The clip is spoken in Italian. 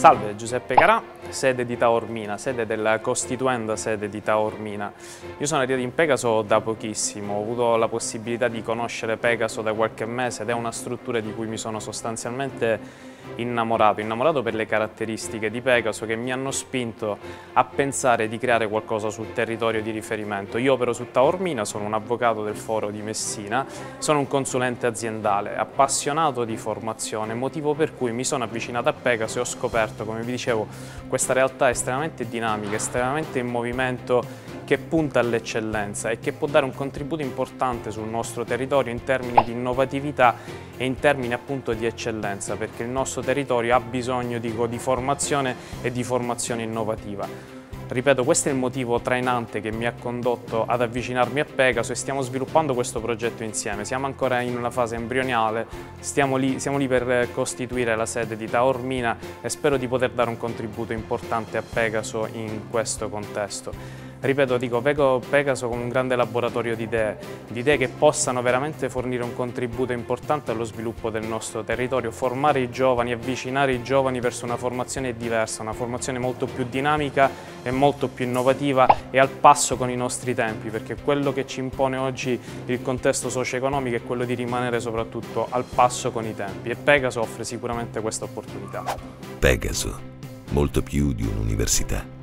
Salve, Giuseppe Carà, sede di Taormina, sede della costituenda sede di Taormina. Io sono arrivato in Pegaso da pochissimo, ho avuto la possibilità di conoscere Pegaso da qualche mese ed è una struttura di cui mi sono sostanzialmente innamorato per le caratteristiche di Pegaso che mi hanno spinto a pensare di creare qualcosa sul territorio di riferimento. Io opero su Taormina, sono un avvocato del Foro di Messina, sono un consulente aziendale, appassionato di formazione, motivo per cui mi sono avvicinato a Pegaso e ho scoperto, come vi dicevo, questa realtà estremamente dinamica, estremamente in movimento, che punta all'eccellenza e che può dare un contributo importante sul nostro territorio in termini di innovatività e in termini appunto di eccellenza, perché il nostro territorio ha bisogno di formazione e di formazione innovativa. Ripeto, questo è il motivo trainante che mi ha condotto ad avvicinarmi a Pegaso e stiamo sviluppando questo progetto insieme. Siamo ancora in una fase embrionale, siamo lì per costituire la sede di Taormina e spero di poter dare un contributo importante a Pegaso in questo contesto. Ripeto, vedo Pegaso come un grande laboratorio di idee che possano veramente fornire un contributo importante allo sviluppo del nostro territorio, formare i giovani, avvicinare i giovani verso una formazione diversa, una formazione molto più dinamica e molto più innovativa e al passo con i nostri tempi, perché quello che ci impone oggi il contesto socio-economico è quello di rimanere soprattutto al passo con i tempi e Pegaso offre sicuramente questa opportunità. Pegaso, molto più di un'università.